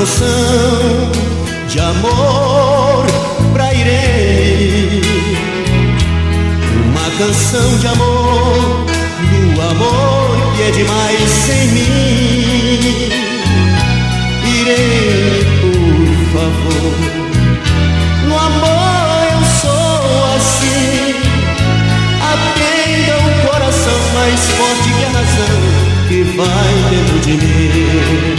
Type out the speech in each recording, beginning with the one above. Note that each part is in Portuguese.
canção de amor pra Irene, uma canção de amor, do amor que é demais sem mim. Irene, por favor, no amor eu sou assim. Atenda o coração mais forte que a razão que vai dentro de mim.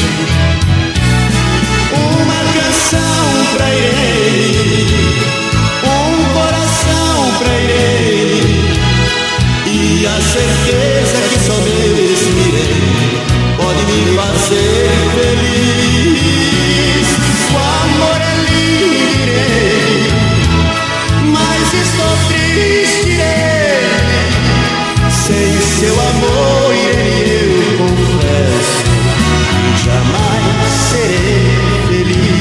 Uma canção pra Irene, um coração pra Irene, e a certeza que só mesmo Irene pode me fazer feliz. O amor é lindo, Irene, mas estou triste, Irene. Sem seu amor, Irene, eu confesso que jamais serei feliz.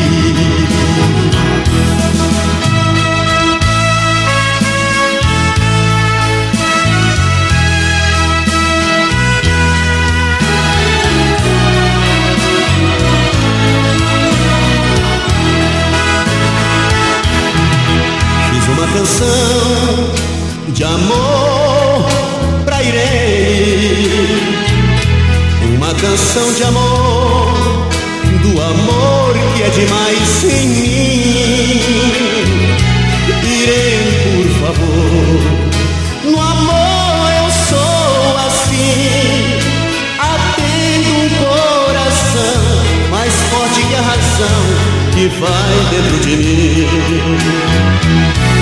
Fiz uma canção de amor pra Irene, uma canção de amor, do amor que é demais em mim. Irene, por favor, no amor eu sou assim. Atendo um coração mais forte que a razão que vai dentro de mim.